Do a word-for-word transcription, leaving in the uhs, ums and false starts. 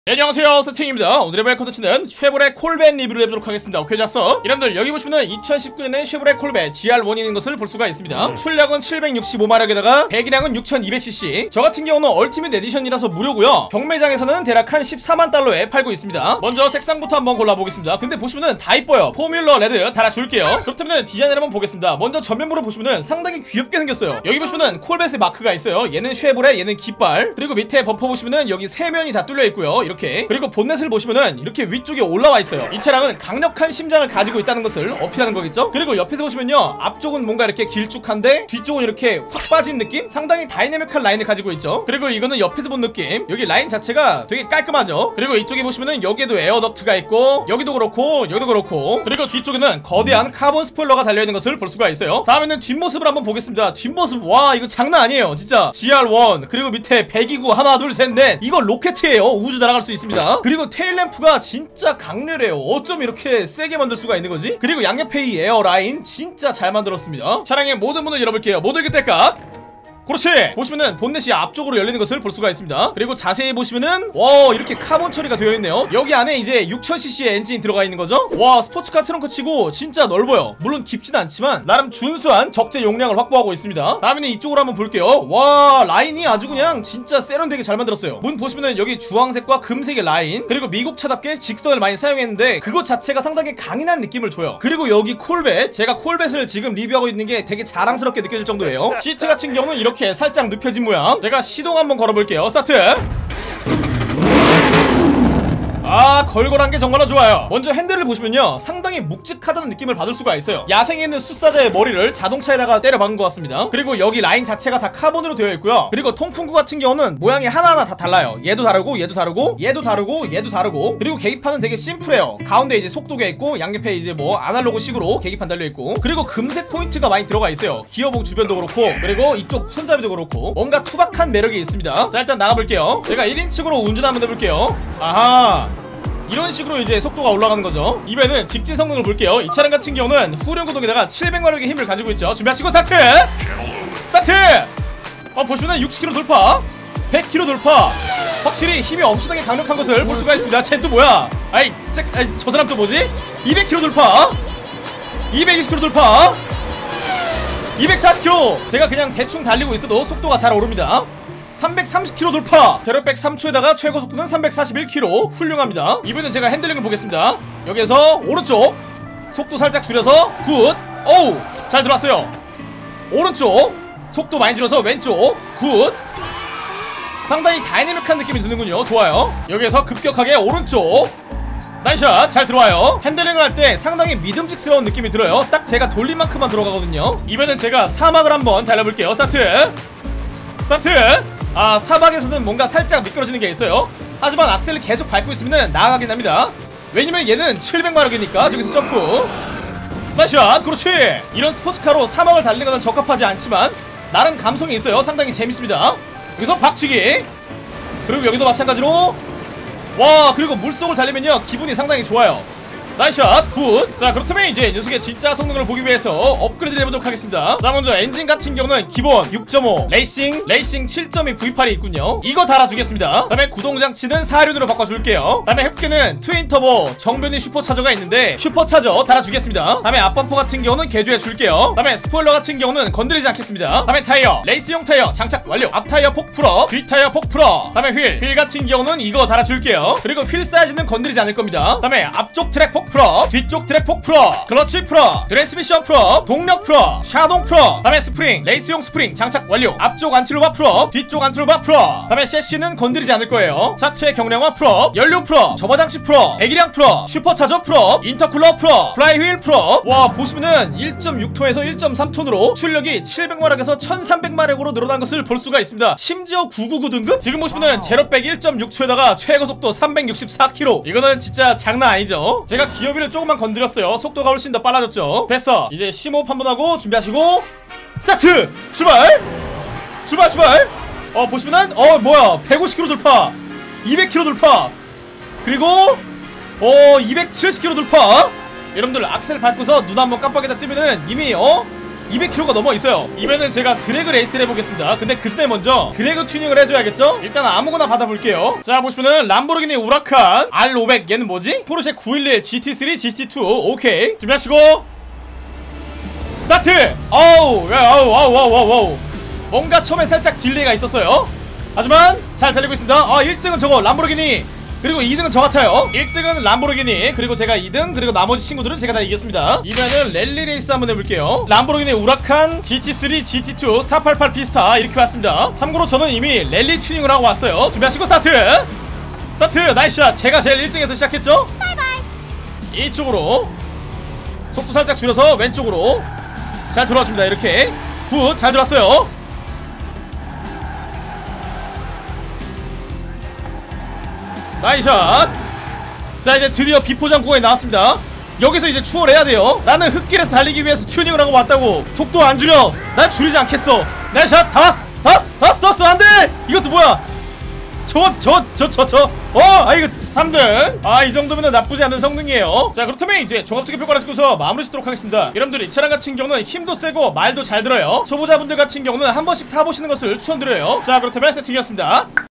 네, 안녕하세요, 스팅입니다. 오늘의 발 컨텐츠는 쉐보레 콜벳 리뷰를 해보도록 하겠습니다. 오케이, 잤어? 여러분들 여기 보시면은 이천십구 년에 쉐보레 콜벳 지알 원이 있는 것을 볼 수가 있습니다. 음. 출력은 칠백육십오 마력에다가 배기량은 육천이백 씨씨. 저 같은 경우는 얼티밋 에디션이라서 무료고요. 경매장에서는 대략 한 십사만 달러에 팔고 있습니다. 먼저 색상부터 한번 골라보겠습니다. 근데 보시면은 다 이뻐요. 포뮬러 레드 달아줄게요. 그렇다면 디자인을 한번 보겠습니다. 먼저 전면부로 보시면은 상당히 귀엽게 생겼어요. 여기 보시면은 콜벳의 마크가 있어요. 얘는 쉐보레, 얘는 깃발. 그리고 밑에 범퍼 보시면은 여기 세 면이 다 뚫려 있고요. 이렇게. 그리고 본넷을 보시면은 이렇게 위쪽에 올라와 있어요. 이 차량은 강력한 심장을 가지고 있다는 것을 어필하는 거겠죠? 그리고 옆에서 보시면요, 앞쪽은 뭔가 이렇게 길쭉한데 뒤쪽은 이렇게 확 빠진 느낌? 상당히 다이내믹한 라인을 가지고 있죠. 그리고 이거는 옆에서 본 느낌. 여기 라인 자체가 되게 깔끔하죠. 그리고 이쪽에 보시면은 여기에도 에어덕트가 있고 여기도 그렇고 여기도 그렇고, 그리고 뒤쪽에는 거대한 카본 스포일러가 달려있는 것을 볼 수가 있어요. 다음에는 뒷모습을 한번 보겠습니다. 뒷모습, 와, 이거 장난 아니에요 진짜. 지알 원, 그리고 밑에 배기구 하나 둘 셋 넷. 이거 로켓이에요. 우주 날아갈 수 있습니다. 그리고 테일램프가 진짜 강렬해요. 어쩜 이렇게 세게 만들 수가 있는 거지? 그리고 양옆에 이 에어라인 진짜 잘 만들었습니다. 차량의 모든 문을 열어볼게요. 모두 이렇게 뗄까? 그렇지! 보시면은 본넷이 앞쪽으로 열리는 것을 볼 수가 있습니다. 그리고 자세히 보시면은 와, 이렇게 카본 처리가 되어 있네요. 여기 안에 이제 육천 씨씨의 엔진이 들어가 있는 거죠. 와, 스포츠카 트렁크 치고 진짜 넓어요. 물론 깊진 않지만 나름 준수한 적재 용량을 확보하고 있습니다. 다음에는 이쪽으로 한번 볼게요. 와, 라인이 아주 그냥 진짜 세련되게 잘 만들었어요. 문 보시면은 여기 주황색과 금색의 라인, 그리고 미국 차답게 직선을 많이 사용했는데 그것 자체가 상당히 강인한 느낌을 줘요. 그리고 여기 콜벳, 제가 콜벳을 지금 리뷰하고 있는 게 되게 자랑스럽게 느껴질 정도예요. 시트 같은 경우는 이렇게 이렇게 살짝 눕혀진 모양. 제가 시동 한번 걸어볼게요. 스타트. 아, 걸걸한 게 정말로 좋아요. 먼저 핸들을 보시면요, 상당히 묵직하다는 느낌을 받을 수가 있어요. 야생에 있는 숫사자의 머리를 자동차에다가 때려 박은 것 같습니다. 그리고 여기 라인 자체가 다 카본으로 되어 있고요. 그리고 통풍구 같은 경우는 모양이 하나하나 다 달라요. 얘도 다르고 얘도 다르고 얘도 다르고 얘도 다르고. 그리고 계기판은 되게 심플해요. 가운데 이제 속도계 있고 양옆에 이제 뭐 아날로그 식으로 계기판 달려있고, 그리고 금색 포인트가 많이 들어가 있어요. 기어봉 주변도 그렇고 그리고 이쪽 손잡이도 그렇고 뭔가 투박한 매력이 있습니다. 자, 일단 나가볼게요. 제가 일 인칭으로 운전 한번 해볼게요. 아하, 이런 식으로 이제 속도가 올라가는 거죠. 이번에는 직진 성능을 볼게요. 이 차량 같은 경우는 후륜 구동에다가 칠백 마력의 힘을 가지고 있죠. 준비하시고 스타트! 스타트! 어, 보시면은 육십 킬로미터 돌파, 백 킬로미터 돌파. 확실히 힘이 엄청나게 강력한 것을 볼 수가 있습니다. 쟤 또 뭐야? 아이, 쟤, 아이, 저 사람 또 뭐지? 이백 킬로미터 돌파, 이백이십 킬로미터 돌파, 이백사십 킬로미터. 제가 그냥 대충 달리고 있어도 속도가 잘 오릅니다. 삼백삼십 킬로미터 돌파, 제로백 삼 초에다가 최고 속도는 삼백사십일 킬로미터. 훌륭합니다. 이번엔 제가 핸들링을 보겠습니다. 여기에서 오른쪽 속도 살짝 줄여서 굿. 어우, 잘 들어왔어요. 오른쪽 속도 많이 줄여서 왼쪽 굿. 상당히 다이내믹한 느낌이 드는군요. 좋아요. 여기에서 급격하게 오른쪽 나이스샷. 잘 들어와요. 핸들링을 할 때 상당히 믿음직스러운 느낌이 들어요. 딱 제가 돌린 만큼만 들어가거든요. 이번엔 제가 사막을 한번 달려볼게요. 스타트. 스타트. 아, 사막에서는 뭔가 살짝 미끄러지는 게 있어요. 하지만 악셀을 계속 밟고 있으면 나아가긴 합니다. 왜냐면 얘는 칠백 마력이니까. 저기서 점프 나이스샷. 그렇지. 이런 스포츠카로 사막을 달리는 것은 적합하지 않지만 나름 감성이 있어요. 상당히 재밌습니다. 여기서 박치기. 그리고 여기도 마찬가지로. 와, 그리고 물속을 달리면요 기분이 상당히 좋아요. 나이스샷. 굿. 자, 그렇다면 이제 녀석의 진짜 성능을 보기 위해서 업그레이드를 해보도록 하겠습니다. 자, 먼저 엔진 같은 경우는 기본 육 점 오, 레이싱, 레이싱 칠 점 이 브이 팔이 있군요. 이거 달아주겠습니다. 다음에 구동장치는 사륜으로 바꿔줄게요. 다음에 흡기는 트윈터보 정변이 슈퍼차저가 있는데 슈퍼차저 달아주겠습니다. 다음에 앞범퍼 같은 경우는 개조해줄게요. 다음에 스포일러 같은 경우는 건드리지 않겠습니다. 다음에 타이어, 레이스용 타이어 장착 완료. 앞타이어 폭 풀어, 뒷타이어 폭 풀어. 다음에 휠, 휠 같은 경우는 이거 달아줄게요. 그리고 휠 사이즈는 건드리지 않을 겁니다. 다음에 앞쪽 트랙 폭 풀어, 뒤쪽 트랙 폭 풀어, 클러치 풀어, 트랜스미션 풀어, 동력 풀어, 샤동 풀어. 다음에 스프링, 레이스용 스프링 장착 완료. 앞쪽 안티로바 풀어, 뒤쪽 안티로바 풀어. 다음에 셰시는 건드리지 않을 거예요. 자체 경량화 풀어, 연료 풀어, 점화장치 풀어, 배기량 풀어, 슈퍼차저 풀어, 인터쿨러 풀어, 플라이휠 풀어. 와, 보시면은 일 점 육 톤에서 일 점 삼 톤으로 출력이 칠백 마력에서 천삼백 마력으로 늘어난 것을 볼 수가 있습니다. 심지어 구백구십구 등급? 지금 보시면은 제로백 일 점 육 초에다가 최고속도 삼백육십사 킬로미터. 이거는 진짜 장난 아니죠. 제가 기어비를 조금만 건드렸어요. 속도가 훨씬 더 빨라졌죠. 됐어. 이제 심호흡 한번 하고 준비하시고 스타트! 출발! 출발 출발! 어, 보시면은 어 뭐야 백오십 킬로미터 돌파, 이백 킬로미터 돌파, 그리고 어 이백칠십 킬로미터 돌파. 여러분들 악셀 밟고서 눈 한번 깜빡이다 뜨면은 이미 어 이백 킬로미터가 넘어 있어요. 이번에는 제가 드래그 레이스를 해보겠습니다. 근데 그 전에 먼저 드래그 튜닝을 해줘야겠죠? 일단 아무거나 받아볼게요. 자, 보시면은 람보르기니 우라칸 알 오백, 얘는 뭐지? 포르쉐 구백십일 지티 쓰리 지티 투. 오케이, 준비하시고 스타트! 어우, 야, 어우, 어우, 어우, 어우, 어우. 뭔가 처음에 살짝 딜레이가 있었어요. 하지만 잘 달리고 있습니다. 아, 일 등은 저거 람보르기니, 그리고 이 등은 저 같아요. 일 등은 람보르기니, 그리고 제가 이 등, 그리고 나머지 친구들은 제가 다 이겼습니다. 이번에는 랠리 레이스 한번 해볼게요. 람보르기니 우라칸 지티 쓰리 지티 투 사팔팔 피스타 이렇게 왔습니다. 참고로 저는 이미 랠리 튜닝을 하고 왔어요. 준비하시고 스타트! 스타트! 나이스샷! 제가 제일 일 등에서 시작했죠? 바이바이. 이쪽으로 속도 살짝 줄여서 왼쪽으로 잘 들어와줍니다. 이렇게 굿! 잘 들어왔어요. 나이샷! 자, 이제 드디어 비포장 구간이 나왔습니다. 여기서 이제 추월해야 돼요. 나는 흙길에서 달리기 위해서 튜닝을 하고 왔다고. 속도 안 줄여. 난 줄이지 않겠어. 나이샷! 다 왔어! 다 왔어! 다 왔어! 다 왔어! 안 돼! 이것도 뭐야! 저, 저, 저, 저, 저. 어! 아, 이거 삼 등. 아, 이 정도면 나쁘지 않은 성능이에요. 자, 그렇다면 이제 종합적인 평가를 찍고서 마무리 짓도록 하겠습니다. 여러분들, 이 차량 같은 경우는 힘도 세고 말도 잘 들어요. 초보자분들 같은 경우는 한 번씩 타보시는 것을 추천드려요. 자, 그렇다면 세팅이었습니다.